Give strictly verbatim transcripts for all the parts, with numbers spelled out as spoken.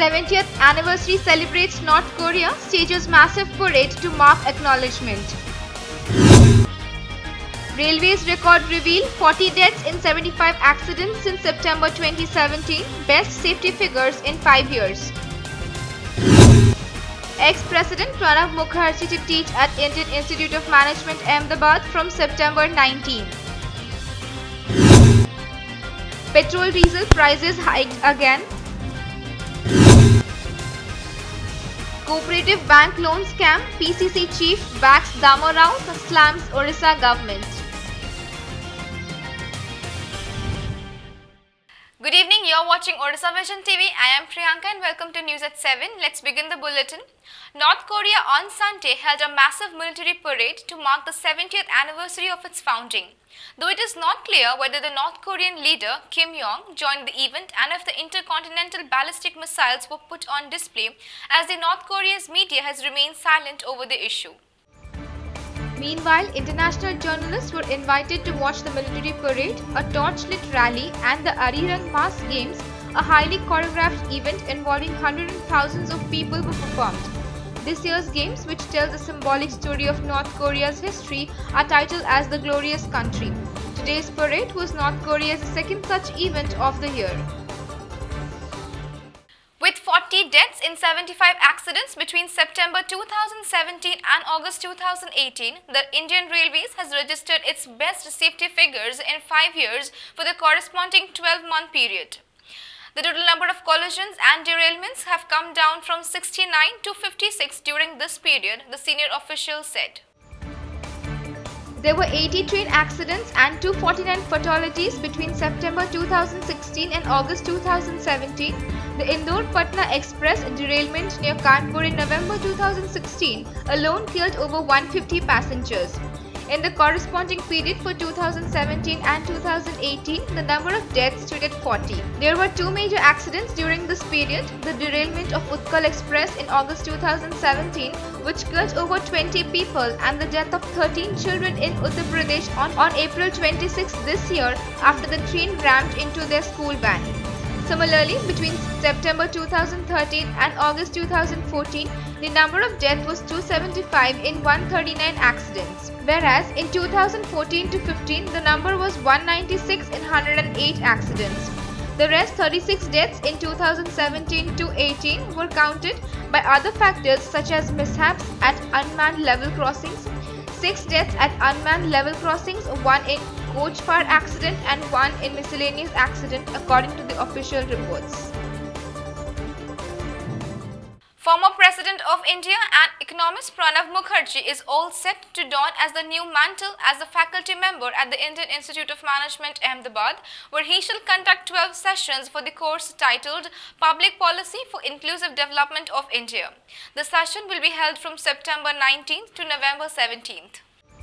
seventieth anniversary celebrates North Korea stages massive parade to mark acknowledgement. Railways record reveal forty deaths in seventy-five accidents since September twenty seventeen, best safety figures in five years. Ex-President Pranab Mukherjee to teach at Indian Institute of Management Ahmedabad from September nineteenth. Petrol diesel prices hiked again. Cooperative bank loan scam, P C C chief backs Dama Rao, slams Orissa government. Good evening, you are watching Odisha Vision T V. I am Priyanka and welcome to News at seven. Let's begin the bulletin. North Korea on Sunday held a massive military parade to mark the seventieth anniversary of its founding. Though it is not clear whether the North Korean leader Kim Jong joined the event and if the intercontinental ballistic missiles were put on display, as the North Korea's media has remained silent over the issue. Meanwhile, international journalists were invited to watch the military parade, a torchlit rally and the Arirang Mass Games, a highly choreographed event involving hundreds and thousands of people were performed. This year's games, which tell the symbolic story of North Korea's history, are titled as the Glorious Country. Today's parade was North Korea's second such event of the year. With forty deaths in seventy-five accidents between September two thousand seventeen and August two thousand eighteen, the Indian Railways has registered its best safety figures in five years for the corresponding twelve-month period. The total number of collisions and derailments have come down from sixty-nine to fifty-six during this period, the senior official said. There were eighty train accidents and two hundred forty-nine fatalities between September two thousand sixteen and August two thousand seventeen. The Indore-Patna Express derailment near Kanpur in November two thousand sixteen alone killed over one hundred fifty passengers. In the corresponding period for two thousand seventeen and two thousand eighteen, the number of deaths stood at forty. There were two major accidents during this period: the derailment of Utkal Express in August two thousand seventeen, which killed over twenty people, and the death of thirteen children in Uttar Pradesh on, on April twenty-sixth this year after the train rammed into their school van. Similarly, between September two thousand thirteen and August two thousand fourteen, the number of deaths was two hundred seventy-five in one hundred thirty-nine accidents, whereas in two thousand fourteen to fifteen, the number was one hundred ninety-six in one hundred eight accidents. The rest thirty-six deaths in two thousand seventeen to eighteen were counted by other factors such as mishaps at unmanned level crossings, six deaths at unmanned level crossings, one in coach fire accident and one in miscellaneous accident according to the official reports. Former President of India and economist Pranab Mukherjee is all set to don as the new mantle as a faculty member at the Indian Institute of Management Ahmedabad, where he shall conduct twelve sessions for the course titled Public Policy for Inclusive Development of India. The session will be held from September nineteenth to November seventeenth.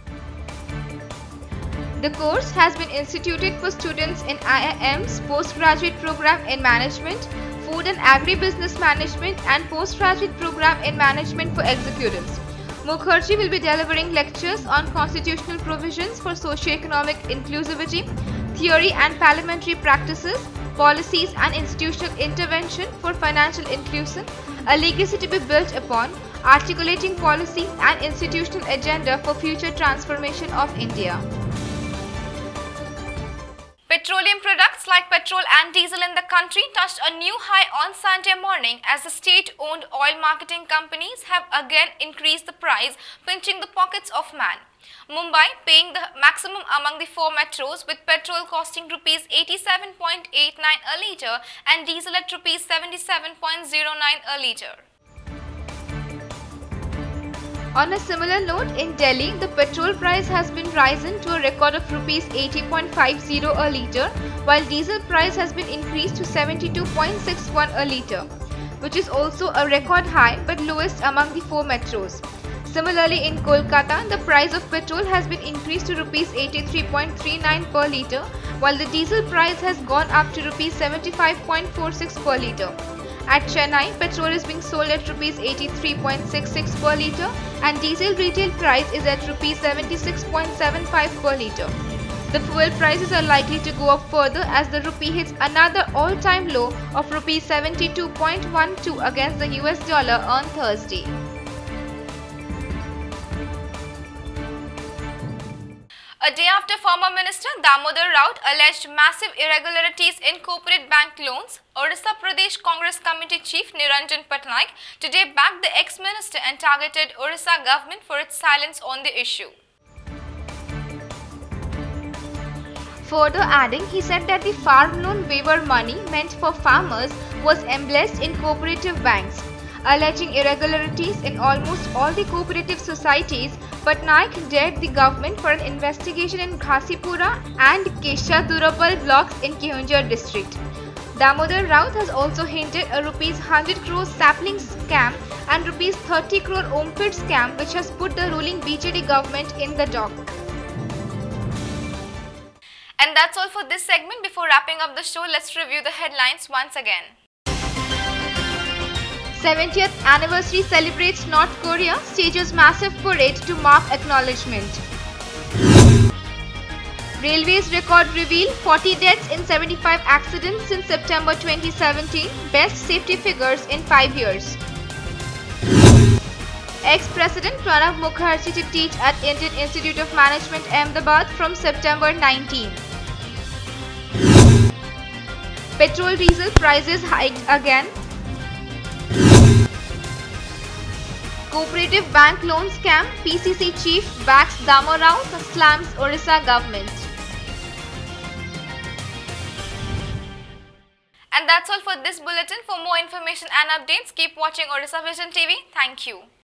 The course has been instituted for students in I I M's postgraduate program in management, food and agribusiness management and postgraduate program in management for executives. Mukherjee will be delivering lectures on constitutional provisions for socio-economic inclusivity, theory and parliamentary practices, policies and institutional intervention for financial inclusion, a legacy to be built upon, articulating policy and institutional agenda for future transformation of India. Petroleum products like petrol and diesel in the country touched a new high on Sunday morning as the state-owned oil marketing companies have again increased the price, pinching the pockets of man. Mumbai paying the maximum among the four metros, with petrol costing rupees eighty-seven point eight nine a litre and diesel at rupees seventy-seven point zero nine a litre. On a similar note, in Delhi, the petrol price has been risen to a record of rupees eighty point five zero a litre, while diesel price has been increased to seventy-two point six one a litre, which is also a record high but lowest among the four metros. Similarly, in Kolkata, the price of petrol has been increased to rupees eighty-three point three nine per litre, while the diesel price has gone up to rupees seventy-five point four six per litre. At Chennai, petrol is being sold at rupees eighty-three point six six per litre and diesel retail price is at rupees seventy-six point seven five per litre. The fuel prices are likely to go up further as the rupee hits another all-time low of rupees seventy-two point one two against the U S dollar on Thursday. A day after former Minister Damodar Rao alleged massive irregularities in corporate bank loans, Odisha Pradesh Congress Committee Chief Niranjan Patnaik today backed the ex-minister and targeted Odisha government for its silence on the issue. Further adding, he said that the farm loan waiver money meant for farmers was embezzled in cooperative banks. Alleging irregularities in almost all the cooperative societies, Patnaik dared the government for an investigation in Ghasipura and Keshadurapal blocks in Keonjhar district. Damodar Rao has also hinted a rupees one hundred crore sapling scam and rupees thirty crore Ompid scam which has put the ruling B J D government in the dock. And that's all for this segment. Before wrapping up the show, let's review the headlines once again. seventieth anniversary celebrates North Korea, stages massive parade to mark acknowledgement. Railways record reveal forty deaths in seventy-five accidents since September twenty seventeen, best safety figures in five years. Ex-President Pranab Mukherjee to teach at Indian Institute of Management Ahmedabad from September nineteenth. Petrol diesel prices hiked again. Cooperative bank loan scam, P C C chief backs Damodar Rao, slams Odisha government. And that's all for this bulletin. For more information and updates, keep watching Odisha Vision T V. Thank you.